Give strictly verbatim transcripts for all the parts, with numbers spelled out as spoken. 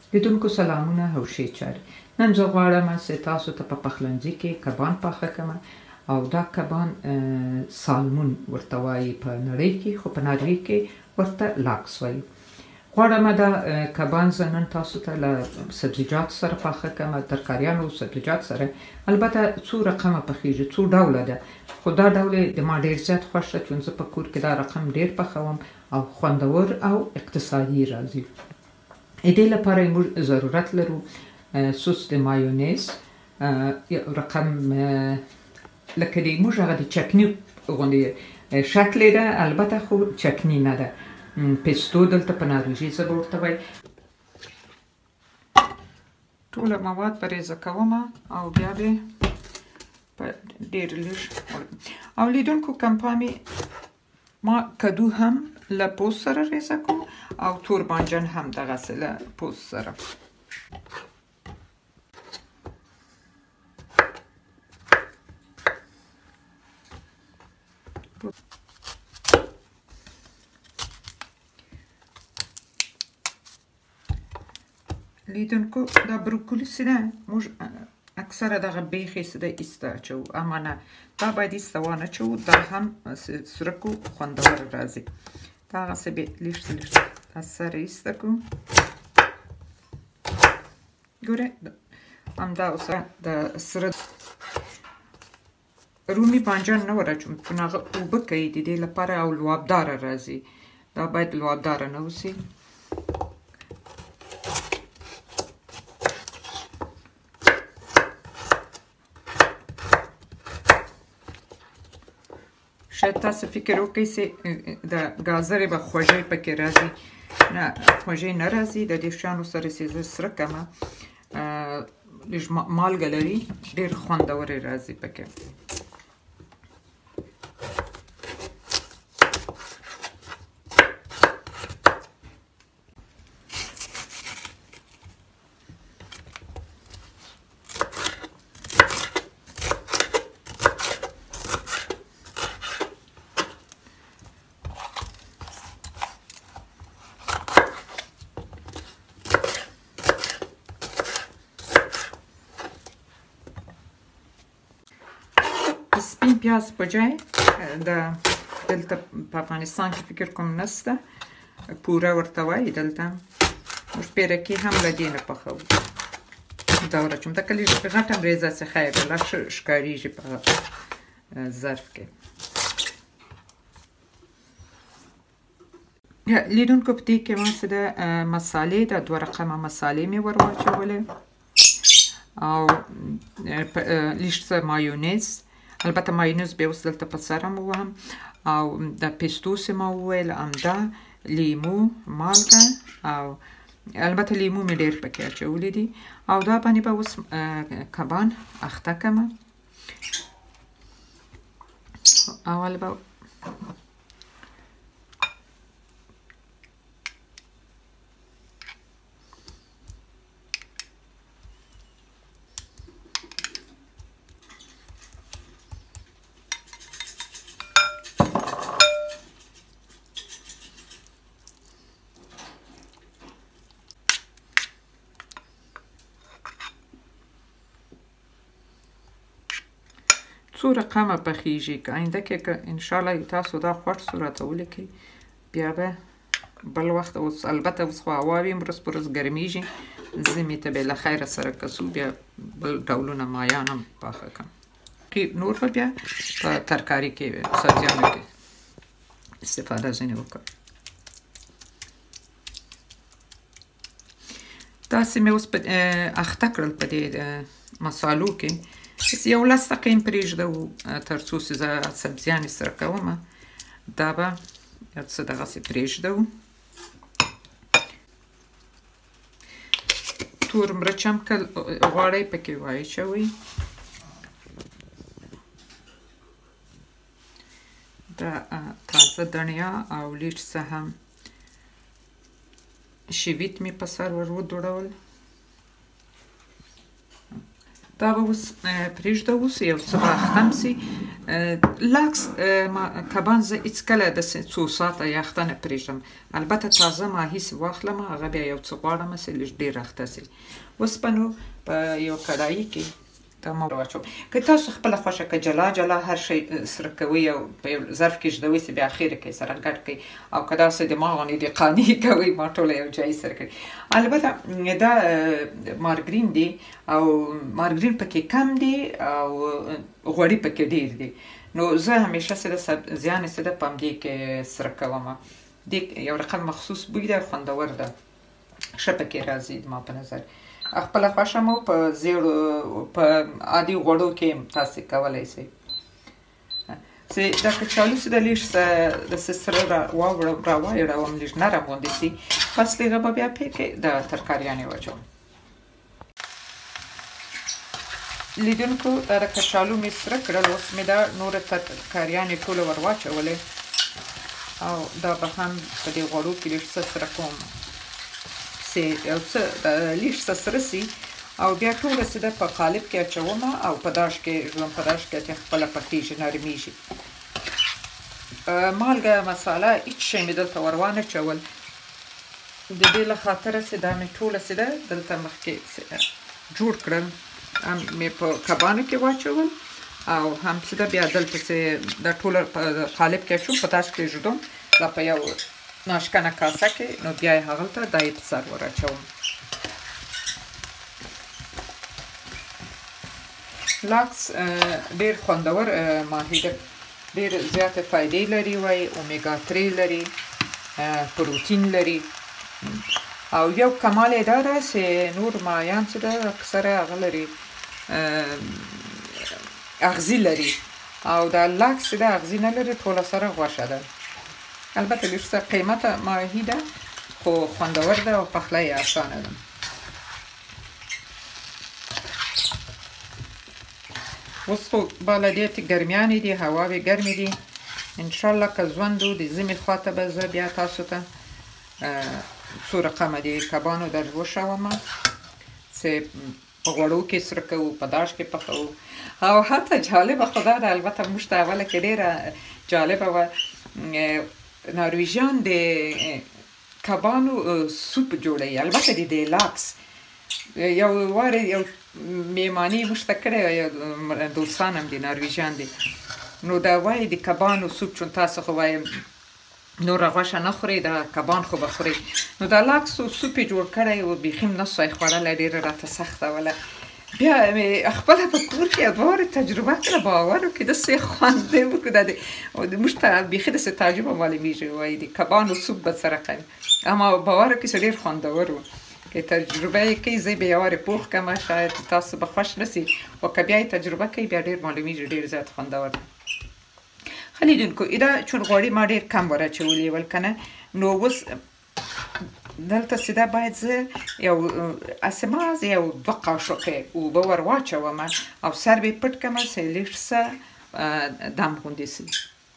لیدونکو سلامونه او ښې چارې. نن زه غواړم چې تاسو ته په پخلنځي کې کبان پاخه کړم او دا کبان سالمون ورته وایي په نړۍ کې، خو په ناروې کې ورته لاکس وایي. غواړم دا کبان زه نن تاسو ته له سبزیجاتو سره پاخه کړم، ترکاریانو او سبزیجاتو سره. البته څو رقمه پخیږي، څو ډوله ده، خو دا ډول د ما ډېر زیات خوښ ده چې زه په کور کې دا رقم ډېر پخوم او خوندور او اقتصادي راځي. د دې لپاره موږ ضرورت لرو سس د مایونیز، رقم لکه د موږ هغه د چکني غوندې شکل ده، البته خو چکني نه ده، پیستو دلته په نارویژي ژبه ورته وایي. ټوله مواد پرېزه کوم او بیا به په ډېر لږ او لیدونکو کمپامې ما کدو هم له پوست سره ریزه کوم او تور بانجان هم دغسې له پوست سره. لیدونکو دا بروکولي چې ده موږ اکثره دغه بیخې چې ده ایسته اچوو، اما نه دا باید ایسته وانه اچوو، دا هم سرک و خوندور راځي. دغسې به لږ څه لږ دا سره ایسته کړو. ګورئ همدا اوس د سره رومي بانجان نه ور اچوم، چون هغه اوبه کوي د دې لپاره او لوابداره راځي. دا باید لوابداره نه اوسي. شاید تاسو فکر وکړئ چې د ګازرې به خوږې پکې راځي. نه، خوږې نه راځي. د دې شیانو سره چې زه سره کړم لږ مالګه لري، ډېر خوندورې راځي پکې. سپین پیاز په جای د دلته په افغانستان کې فکر کوم نشته، پوره ورته وایي دلته. موږ پیرکي هم له دې نه پخوو. دا ور اچوم، دکه لږ غټه هم ریزه چې خیر لا ښه ښکارېږي په ظرف کې. لیدونکو په دې کې ما څه ده مسالې، دا دوه رقمه مسالې مې ور واچولې او لږ څه مایونیز، البته مایونیز بیا اوس دلته په سر هم ووهم، او د پیستو چې ما وویل همدا، لیمو، مالګه او البته لیمو مې ډېر پکې اچولی دي. او دا باندې به اوس کبان اخته کړم. اول به څو رقمه پخیږي. که آینده کې که انشاءالله تاسو دا خوښ شو راته ولیکئ، بیا به بل وخت. اوس البته اوس خو هوا وي، ورځ په ورځ ګرمیږي، ژمي ته به له خیره سره کسو، بیا بل ډولونه مایان هم پاخه کړم. نور به بیا په ترکاري کې سبزیانو کې استفاده ځینې وکړم. داسې مې اوس اخته کړل په دې مسالو کې. یو لس دقیقې پرېږدو تر څو چې زه سبزیانې سره کوم. دا به یو څه دغسې پرېږدو. تور مرچ هم که غواړئ پکې واچوئ. دا تازه دڼیا او لږ څه هم شویت مې په سر ور ودوړول. دا به اوس پرېږده، اوس یو څه به اختم سي. لاکس کبان زه هیڅکله داسې څو ساعته یخته نه پرېږدم. البته تازه ماهي چې واخلم هغه بیا یو څه غواړم چې لږ ډېر اخته شي. اوس به نو په یو کړایي کې دا ما واچوم. که تاسو خپله خوښه که جلا جلا هر شی سره کوئ او په یو ظرف کې ږدوئ چې بیا اخر کې سره ګډ کړئ او که داسې د ما غوندې د قانع کوئ ما ټوله یو ځای سره کړئ. البته دا مارګرین دی او مارګرین پکې کم دی او غوړي پکې ډېر دی. نو زه همیشه چې د سبزیانو چې ده په همدې کې سره کوم. دې یو رقم مخصوص بوی ده، خوندور ده، ښه پکې راځي ما په نظر. خپله خوښه مو په زیړو په عادي غوړو کې تاسې کولی شئ. چې دا کچالو چې ده لږ څه داسې سره راوایړوم لږ نرم غوندې شي، پس هغه به بیا پې کې د ترکاریانې واچوم. لیدونکو دا د کچالو مې سره کړل، اوس مې دا نورې ترکاریانې ټوله ور واچولې او دا به هم په دې غوړو کې لږ څه سره کوم چې یو څه لږ څه سره شي او بیا ټوله چې ده په قالب کې اچوم او په داش کې ږدم، په داش کې چې خپله پخیږي، نرمیږي. مالګه مساله هېڅ شی مې دلته ور وانه اچول، د دې له خاطره چې دا مې ټوله چې ده دلته مخکې جوړ کړل، هم مې په کبانو کې واچول او هم چې ده بیا دلته چې دا ټوله په قالب کې اچوم، په داش کې ږدم، دا په یو ناشکنه کاسه کې، نو بیا یې هغلته دا یې په سر ور اچوم. لاکس ډېر خوندور ماهي ده، ډېر زیاتې فایدې لري، وایي اومیګا درې لري، پروتین لري او یو کمال یې دا ده چې نور ماهیان چې ده اکثره هغه لري اغزي لري او دا لاکس چې ده اغزي نه لري، ټوله سره غوښه ده. البته لږ څه قیمته ماهي ده خو خوندور ده او پخلی یې اسانه ده. اوس خو بلدیاتې ګرمیانې دي، هواوې ګرمې دي. انشاءالله که ژوند و د ژمي خواته به زه بیا تاسو ته څو رقمه د کبانو در وښوم چې په غوړو کې سره کوو، په داش کې پخوو. او حتی جالبه خو دا ده، البته موږ ته اوله کې ډېره جالبه وه، نارویژیان د کبانو سوپ جوړوي، البته د دې لاکس. یو وارې یو میماني موږ ته کړی، دوستان هم دي نارویژیان دي، نو دا وایي د کبانو سوپ، چون تاسو خو وایي نوره غوښه نه خورئ، دا کبان خو به خورئ. نو دا لاکس سوپ یې جوړ کړی و، بیخي م نه سوی خوړلی، ډېره راته سخته وله. بیا مې خپله په کور کې دوه وارې تجربه کړه، باور وکړئ داسې خوند دی وکړو، دا موږ ته بیخي داسې تعجبه معلومېږي، وایي د کبانو سوپ به څه رقم، اما باور وکړئ چې ډېر خوندور و. که تجربه یې کوئ، زه به یې وارې پوخ کړم، شاید تاسو به خوښ نه سي، خو که بیا یې تجربه کوئ بیا ډېر معلومېږي، ډېر زیات خوندور دی. ښه لیدونکو، دا چون غوړي ما ډېر کم ور اچولي ول که نه، نو اوس دلته چې دا باید زه یو اسماز یو دوه قاشقې اوبه ور واچوم او سر به یې پټ کړم چې لږ څه دم غوندې شي.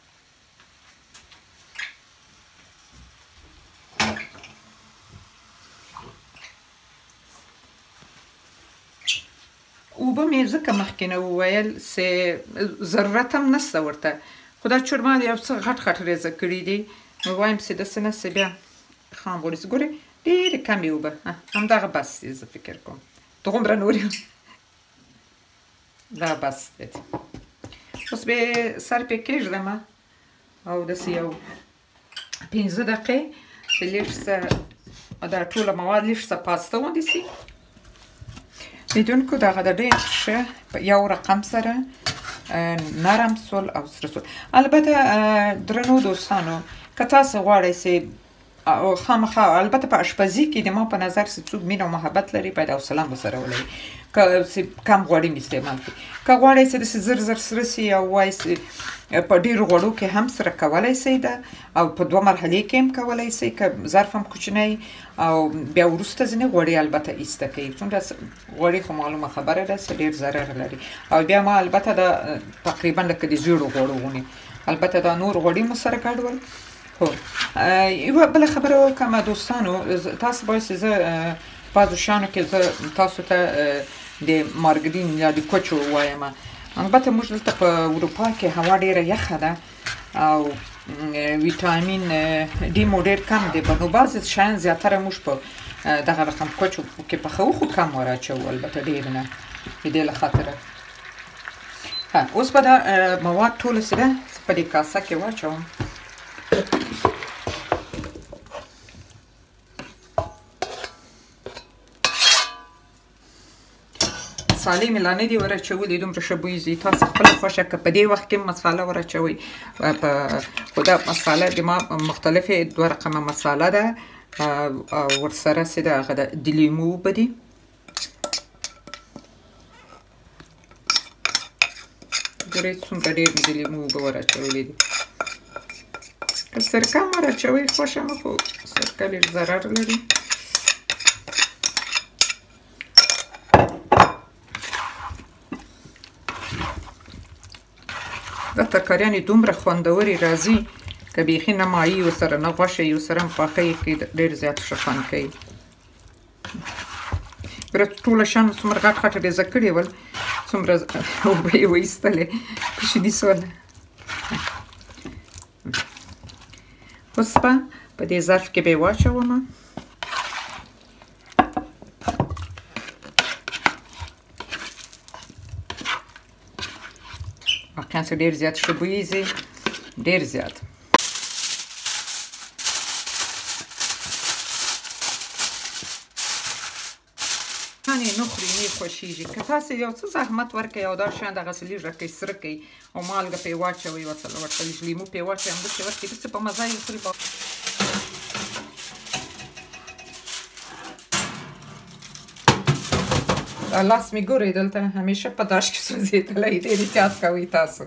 اوبه مې ځکه مخکې نه وویل چې ضرورت هم نشته ورته، خو دا چورما یو څه غټ غټ ریزه کړي دي، نو وایم چې داسې نه چې بیا خام غوړي ګورئ ډېرې کمې اوبه، همدغه بس دی، زه فکر کوم دومره نور دا بس دی. اوس به یې سر پې کېږدم او داسې یو پنځه دقیقې چې لږ څه دا ټوله مواد لږ څه پاسته غوندې شي. لیدونکو دغه د ډېر ښه په یو رقم سره نرم سول او سره سول. البته درنو دوستانو، که تاسو غواړئ چې خامخا، البته په اشپزي کې د ما په نظر چې څوک مینه او محبت لري باید حوصله هم ورسره ولري، که کم غوړي مې استعمال کړي. که غواړئ چې داسې زر زر سره سي او وایي چې په ډېرو غوړو کې هم سره کولی شئ ده او په دوه مرحلې کې هم کولی شئ، که ظرف هم کوچنی او بیا وروسته ځینې غوړي البته ایسته کوي، چون غوړي خو معلومه خبره ده چې ډېر ضرر لري. او بیا ما البته دا تقریبا لکه د زیړو غوړو غوندې، البته دا نور غوړي مو سره ګډول. هو یوه بله خبره وکړم دوستانو، تاسو باید چې زه بعضو شیانو کې زه تاسو ته د مارګرین یا د کوچو وایم، البته موږ دلته په اروپا کې هوا ډیره یخه ده او ویټامین ډي مو ډیر کم دی، نو بعضې شیان زیاتره موږ په دغه رقم کوچو کې پخوو، خو کم وراچوو، البته ډیر نه د دې له خاطره. ها اوس به دا مواد ټوله څه ده په دې کاسه کې واچوم. مسالې مې لا نه دي وراچولې، دومره ښه بوی ځي. تاسو خپله خوښه که په دې وخت کې مساله وراچوئ، خو دا مساله د ما مختلفې دوه رقمه مساله ده او ورسره څه ده هغه د لیمو اوبه دي. ګورئ څومره ډېر مې د لیمو اوبه وراچولې دي. که سرکه هم وراچوئ خوښه مه، خو سرکه لږ ضرر لري. دا ترکاریانې دومره خوندورې راځي که بیخي نه مایي ورسره نه غوښه یې ورسره هم پاخه یې کړئ، ډېر زیات ښه خوند کوي. ګوره ټوله شیان څومره غټ غټ ډیزه کړي ول، څومره اوبه یې وایستلې، کوچني سوله. اوس به په دې ظرف کې به یې واچومه. واقعا څه ډېر زیات ښه بوی ځي، ډېر زیات. نه خوري نه خوښېږي. که تاسې یو څه زحمت ورکړئ او دا شیان دغسې لږ راکړئ سره کړئ او مالګه پرې واچوئ، ورته لږ لیمو پرې واچوئ، همداسې ورکړئ، داسې په مزه یې خوري. لاس مې ګورئ دلته همیشه په داش کې سوځېدلی، ډېر احتیاط کوئ تاسو.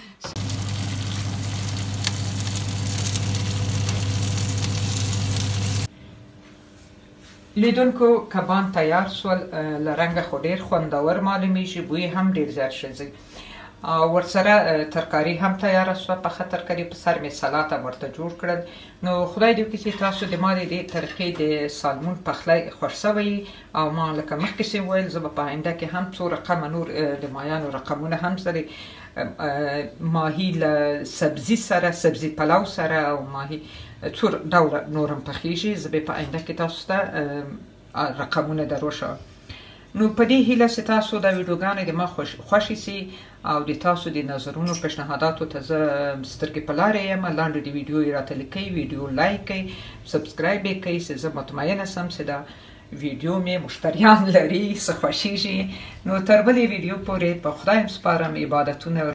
لیدونکو کبان تیار سول، له رنګه خو ډېر خوندور معلومیږي، بوی هم ډېر زیات ښه ځي. ورسره ترکاري هم تیاره سوه، پخه ترکاري، په سر مې سلات هم ورته جوړ کړل. نو خدای دې وکړي چې تاسو د ما د دې طریقې د سالمون پخلی خوښ سوی او ما لکه مخکې چې وویل زه به په آینده کې هم څو رقمه نور د مایانو رقمونه هم سره ماهي له سبزي سره، سبزي پلو سره او ماهي څو ډوله نور هم پخیږي. زه به په آینده کې تاسو ته رقمونه در وښیم. نو په دې هیله چې تاسو دا ویډیوګانې د ما خوښې سي او د تاسو د نظرونو پیشنهاداتو ته زه سترګې په لاره یم. لاندې د ویډیو یې راته لیکئ، ویډیو لایک کړئ، سبسکرایب یې کړئ چې زه مطمئنه سم چې دا ویډیو مې مشتریان لري، څه خوښېږي. نو تر بلې ویډیو پورې په خدای سپارم، عبادتونه